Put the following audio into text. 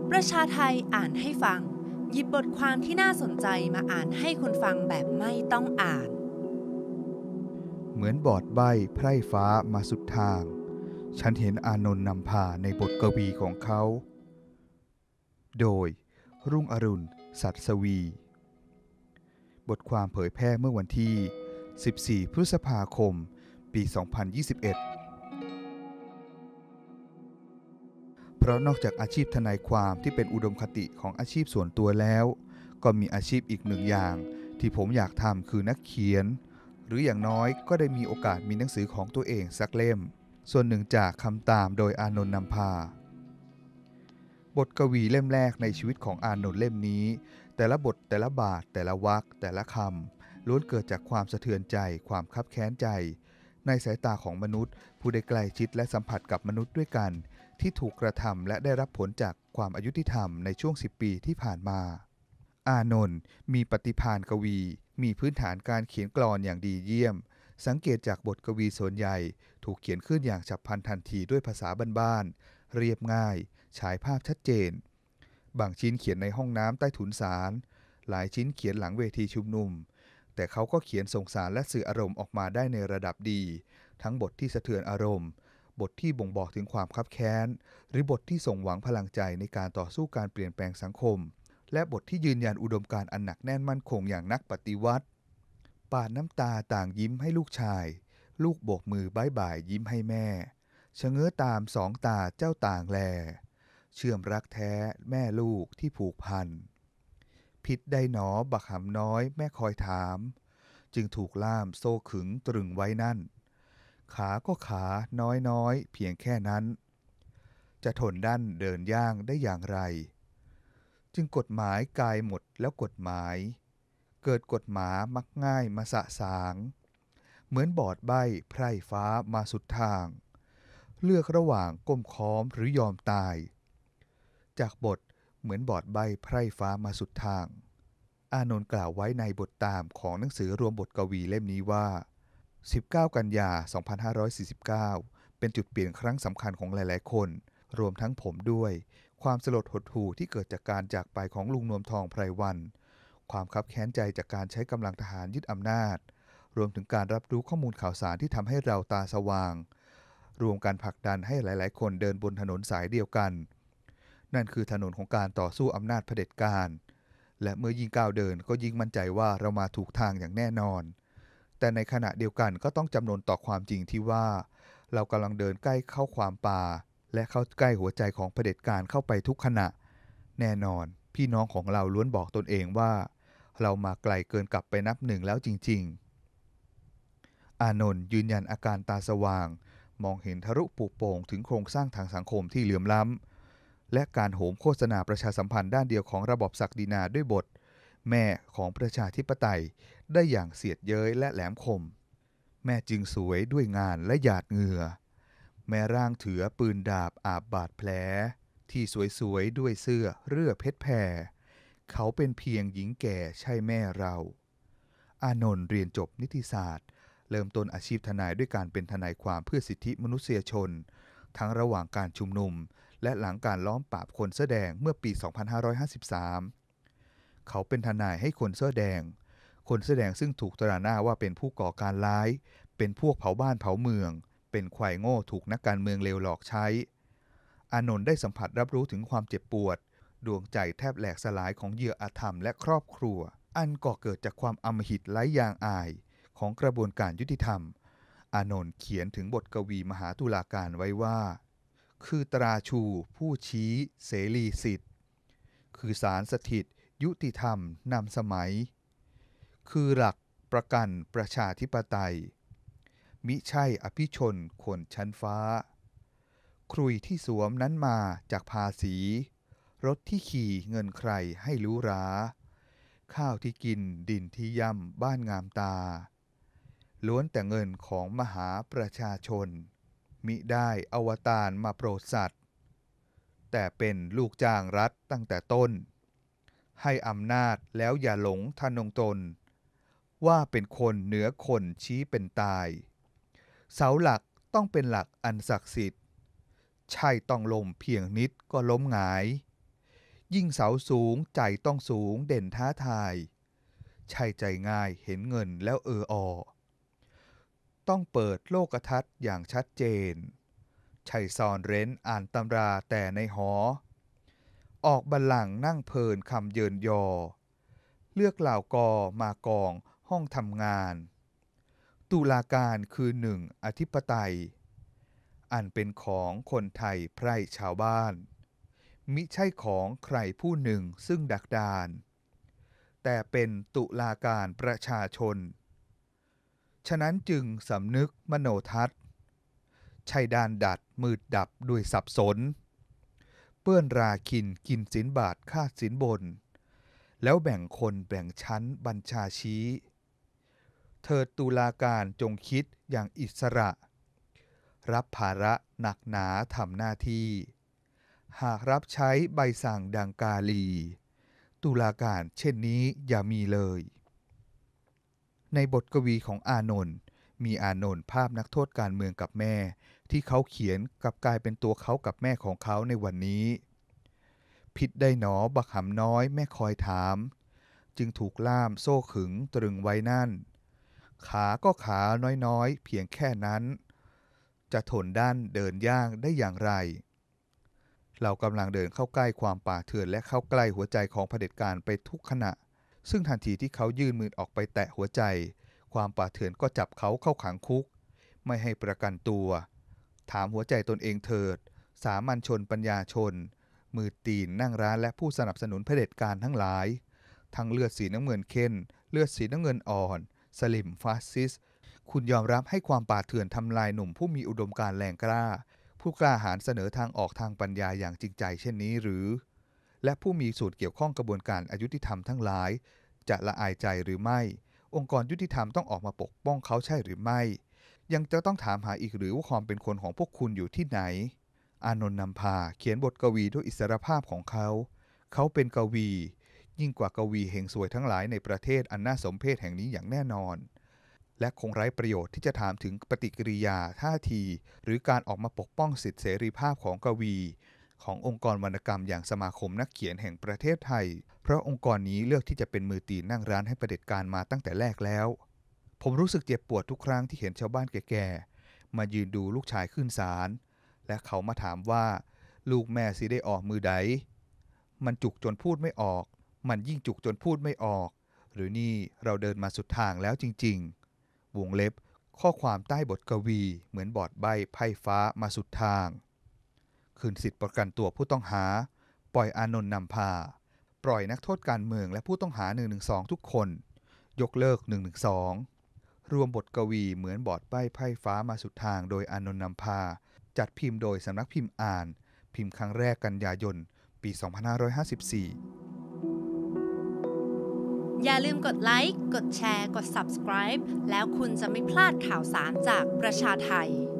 ประชาไทอ่านให้ฟังหยิบบทความที่น่าสนใจมาอ่านให้คนฟังแบบไม่ต้องอ่านเหมือนบอดใบ้ไพร่ฟ้ามาสุดทางฉันเห็นอานนท์นำพาในบทกวีของเขาโดยรุ่งอรุณสัตย์สวีบทความเผยแพร่เมื่อวันที่14พฤษภาคมปี2021เพราะนอกจากอาชีพทนายความที่เป็นอุดมคติของอาชีพส่วนตัวแล้วก็มีอาชีพอีกหนึ่งอย่างที่ผมอยากทำคือนักเขียนหรืออย่างน้อยก็ได้มีโอกาสมีหนังสือของตัวเองสักเล่มส่วนหนึ่งจากคำตามโดยอานนท์นำพาบทกวีเล่มแรกในชีวิตของอานนท์เล่มนี้แต่ละบทแต่ละบาทแต่ละวรรคแต่ละคำล้วนเกิดจากความสะเทือนใจความคับแค้นใจในสายตาของมนุษย์ผู้ได้ใกล้ชิดและสัมผัสกับมนุษย์ด้วยกันที่ถูกกระทำและได้รับผลจากความอายุติธรรมในช่วง10 ปีที่ผ่านมาอานนท์มีปฏิภาณกวีมีพื้นฐานการเขียนกลอนอย่างดีเยี่ยมสังเกตจากบทกวีส่วนใหญ่ถูกเขียนขึ้นอย่างฉับพลันทันทีด้วยภาษาบ้านๆเรียบง่ายฉายภาพชัดเจนบางชิ้นเขียนในห้องน้ำใต้ถุนศาลหลายชิ้นเขียนหลังเวทีชุมนุมแต่เขาก็เขียนส่งสารและสื่ออารมณ์ออกมาได้ในระดับดีทั้งบทที่สะเทือนอารมณ์บทที่บ่งบอกถึงความคับแค้นหรือบทที่ส่งหวังพลังใจในการต่อสู้การเปลี่ยนแปลงสังคมและบทที่ยืนยันอุดมการณ์อันหนักแน่นมั่นคงอย่างนักปฏิวัติปาดน้ำตาต่างยิ้มให้ลูกชายลูกโบกมือบ๊ายบายยิ้มให้แม่ชะเง้อตามสองตาเจ้าต่างแลเชื่อมรักแท้แม่ลูกที่ผูกพันผิดได้หนอบักหำน้อยแม่คอยถามจึงถูกล่ามโซ่ขึงตรึงไว้นั่นขาก็ขาน้อยเพียงแค่นั้นจะทนดั้นเดินย่างได้อย่างไรจึงกฎหมายกายหมดแล้วกฎหมายเกิดกฎหมามักง่ายมาสะสางเหมือนบอดใบ้ไพร่ฟ้ามาสุดทางเลือกระหว่างก้มค้อมหรือยอมตายจากบทเหมือนบอดใบ้ไพร่ฟ้ามาสุดทางอานนท์กล่าวไว้ในบทตามของหนังสือรวมบทกวีเล่มนี้ว่า19กันยา2549เป็นจุดเปลี่ยนครั้งสำคัญของหลายๆคนรวมทั้งผมด้วยความสลดหดหู่ที่เกิดจากการจากไปของลุงนวมทองไพรวันความคับแค้นใจจากการใช้กำลังทหารยึดอำนาจรวมถึงการรับรู้ข้อมูลข่าวสารที่ทำให้เราตาสว่างรวมการผลักดันให้หลายๆคนเดินบนถนนสายเดียวกันนั่นคือถนนของการต่อสู้อำนาจเผด็จการและเมื่อยิ่งก้าวเดินก็ยิ่งมั่นใจว่าเรามาถูกทางอย่างแน่นอนแต่ในขณะเดียวกันก็ต้องจำนนต่อความจริงที่ว่าเรากำลังเดินใกล้เข้าความป่าและเข้าใกล้หัวใจของเผด็จการเข้าไปทุกขณะแน่นอนพี่น้องของเราล้วนบอกตนเองว่าเรามาไกลเกินกลับไปนับหนึ่งแล้วจริงๆอานนท์ยืนยันอาการตาสว่างมองเห็นทะลุปลุโปร่งถึงโครงสร้างทางสังคมที่เหลื่อมล้ำและการโหมโฆษณาประชาสัมพันธ์ด้านเดียวของระบอบศักดินาด้วยบทแม่ของประชาธิปไตยได้อย่างเสียดเย้ยและแหลมคมแม่จึงสวยด้วยงานและหยาดเหงื่อแม่ร่างถือปืนดาบอาบบาดแผลที่สวยๆด้วยเสื้อเรื่อเพชรแผ่เขาเป็นเพียงหญิงแก่ใช่แม่เราอานนท์เรียนจบนิติศาสตร์เริ่มต้นอาชีพทนายด้วยการเป็นทนายความเพื่อสิทธิมนุษยชนทั้งระหว่างการชุมนุมและหลังการล้อมปราบคนเสื้อแดงเมื่อปี 2553 เขาเป็นทนายให้คนเสื้อแดงซึ่งถูกตราหน้าว่าเป็นผู้ก่อการร้ายเป็นพวกเผาบ้านเผาเมืองเป็นควายโง่ถูกนักการเมืองเลวหลอกใช้อานนท์ได้สัมผัสรับรู้ถึงความเจ็บปวดดวงใจแทบแหลกสลายของเหยื่ออาธรรมและครอบครัวอันก่อเกิดจากความอำมหิตไร้ยางอายของกระบวนการยุติธรรมอานนท์เขียนถึงบทกวีมหาตุลาการไว้ว่าคือตราชูผู้ชี้เสรีสิทธิ์คือศาลสถิตยุติธรรมนำสมัยคือหลักประกันประชาธิปไตยมิใช่อภิชนคนชั้นฟ้าครุยที่สวมนั้นมาจากภาษีรถที่ขี่เงินใครให้รู้ราข้าวที่กินดินที่ย่ำบ้านงามตาล้วนแต่เงินของมหาประชาชนมิได้อวตารมาโปรดสัตว์แต่เป็นลูกจ้างรัฐตั้งแต่ต้นให้อำนาจแล้วอย่าหลงทะนงตนว่าเป็นคนเหนือคนชี้เป็นตายเสาหลักต้องเป็นหลักอันศักดิ์สิทธิ์ใช่ต้องล้มเพียงนิดก็ล้มหงายยิ่งเสาสูงใจต้องสูงเด่นท้าทายใช่ใจง่ายเห็นเงินแล้วต้องเปิดโลกทัศน์อย่างชัดเจนใช่ซ่อนเร้นอ่านตำราแต่ในหอออกบัลลังก์นั่งเพลินคำเยินยอเลือกเหล่ากอมากองห้องทำงานตุลาการคือหนึ่งอธิปไตยอันเป็นของคนไทยไพร่ชาวบ้านมิใช่ของใครผู้หนึ่งซึ่งดักดานแต่เป็นตุลาการประชาชนฉะนั้นจึงสำนึกมโนทัศน์ใช่ด้านดัดมืดดับด้วยสับสนเปื้อนราคินกินสินบาทคาดสินบนแล้วแบ่งคนแบ่งชั้นบัญชาชี้เธอตุลาการจงคิดอย่างอิสระรับภาระหนักหนาทำหน้าที่หากรับใช้ใบสั่งดังกาลีตุลาการเช่นนี้อย่ามีเลยในบทกวีของอานนท์มีอานนท์ภาพนักโทษการเมืองกับแม่ที่เขาเขียนกลับกลายเป็นตัวเขากับแม่ของเขาในวันนี้ผิดได้หนอบักหำน้อยแม่คอยถามจึงถูกล่ามโซ่ขึงตรึงไว้นั่นขาก็ขาน้อยๆเพียงแค่นั้นจะทนด้านเดินย่างได้อย่างไรเรากำลังเดินเข้าใกล้ความป่าเถื่อนและเข้าใกล้หัวใจของเผด็จการไปทุกขณะซึ่งทันทีที่เขายื่นมือออกไปแตะหัวใจความป่าเถื่อนก็จับเขาเข้าขังคุกไม่ให้ประกันตัวถามหัวใจตนเองเถิดสามัญชนปัญญาชนมือตีนนั่งร้านและผู้สนับสนุนเผด็จการทั้งหลายทั้งเลือดสีน้ำเงินเข้มเลือดสีน้ำเงินอ่อนสลิมฟาสซิสคุณยอมรับให้ความป่าเถื่อนทำลายหนุ่มผู้มีอุดมการณ์แรงกล้าผู้กล้าหาญเสนอทางออกทางปัญญาอย่างจริงใจเช่นนี้หรือและผู้มีส่วนเกี่ยวข้องกระบวนการอยุติธรรมทั้งหลายจะละอายใจหรือไม่องค์กรยุติธรรมต้องออกมาปกป้องเขาใช่หรือไม่ยังจะต้องถามหาอีกหรือว่าความเป็นคนของพวกคุณอยู่ที่ไหนอานนท์นำพาเขียนบทกวีด้วยอิสรภาพของเขาเป็นกวียิ่งกว่ากวีเฮงซวยทั้งหลายในประเทศอันน่าสมเพชแห่งนี้อย่างแน่นอนและคงไร้ประโยชน์ที่จะถามถึงปฏิกิริยาท่าทีหรือการออกมาปกป้องสิทธิเสรีภาพของกวีขององค์กรวรรณกรรมอย่างสมาคมนักเขียนแห่งประเทศไทยเพราะองค์กรนี้เลือกที่จะเป็นมือตีนนั่งร้านให้เผด็จการมาตั้งแต่แรกแล้วผมรู้สึกเจ็บปวดทุกครั้งที่เห็นชาวบ้านแก่ๆมายืนดูลูกชายขึ้นศาลและเขามาถามว่าลูกแม่สิได้ออกมือใดมันจุกจนพูดไม่ออกมันยิ่งจุกจนพูดไม่ออกหรือนี่เราเดินมาสุดทางแล้วจริงๆวงเล็บข้อความใต้บทกวีเหมือนบอร์ดใบไพ่ฟ้ามาสุดทางคืนสิทธิประกันตัวผู้ต้องหาปล่อยอานนท์นำพาปล่อยนักโทษการเมืองและผู้ต้องหา112ทุกคนยกเลิก112รวมบทกวีเหมือนบอร์ดใบไพ่ฟ้ามาสุดทางโดยอานนท์นำพาจัดพิมพ์โดยสำนักพิมพ์อ่านพิมพ์ครั้งแรกกันยายนปี2554 อย่าลืมกดไลค์ กดแชร์ กด Subscribe แล้วคุณจะไม่พลาดข่าวสารจากประชาไท